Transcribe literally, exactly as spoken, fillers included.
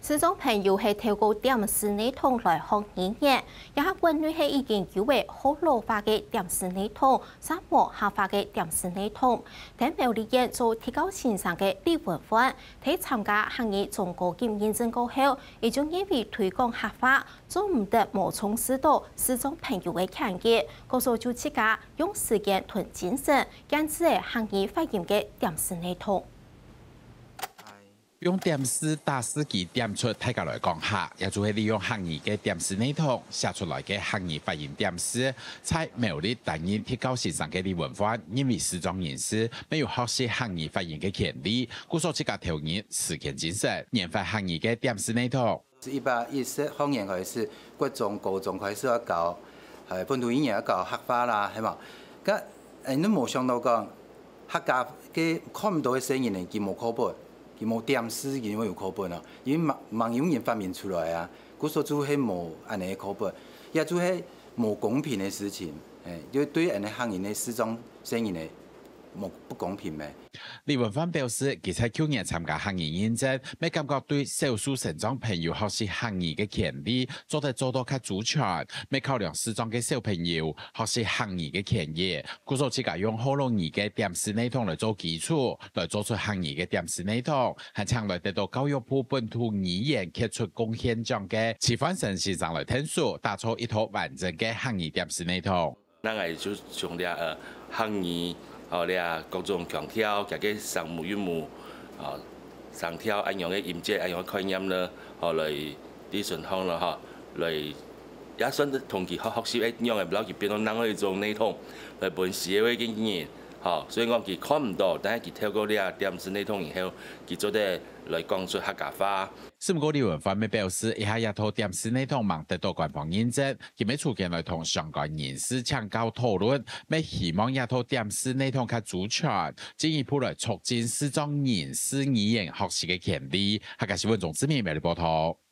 四种朋友係透過點視系統來學語言，也係國內係已經有為好老化嘅點視系統，三模下化嘅點視系統。但苗栗縣做提高線上嘅李文歡，喺參加行業中高檢驗證過後，已經因為推廣合法，做唔得無從視到四種朋友嘅強結，告訴就自家用時間同精神，堅持嘅行業發現嘅點視系統。 用點視打字機點出大家來講下，也就係利用漢語嘅點視系統寫出來嘅漢語發音點視，在苗栗擔任提高線上嘅李文歡，因為視障人士沒有學習漢語發音嘅權利，故所自家投入時間精神研發漢語嘅點視系統。 一百一十方言開始，國中、高中開始要教，係本土語言要教客家啦，係嘛？咁誒，你冇想到講客家嘅看唔到嘅聲音咧，佢冇課本。佢冇點視，佢冇有課本啊，因為盲盲用人發明出來啊，故所做係冇安尼嘅課本，也做係冇公平嘅事情，誒，因為對安尼行業嘅視障聲音咧冇不公平嘅。 李文歡表示，佢喺去年參加行業驗證，咪感覺對少數視障朋友學習行業嘅權利做得做到較主權，咪考量視障嘅小朋友學習行業嘅權益，故所自家用好容易嘅點視系統來做基礎，來做出行業嘅點視系統，係將來得到教育部本土語言傑出貢獻獎嘅池範生先生來聽說，打造一套完整嘅行業點視系統。 咱係就從啲誒行業。哦，你啊各種強調，加個聲母韻母，哦，聲調按樣嘅音節，按樣嘅概念咧，哦來啲順暢啦，嚇，來也算同佢學學習一樣嘅，唔攞佢變到人嗰種系統來本社會嘅語言，嚇，所以講佢看唔到，但係佢透過呢啊點視系統以後，佢做得來講出客家話。 是唔過李文歡咪表示，以下一套點視系統望得到官方認證，佢咪促進來同相關人士請教討論，咪希望一套點視系統較主權，進一步來促進視障人士語言學習嘅權利。客家新聞總支面苗栗報道。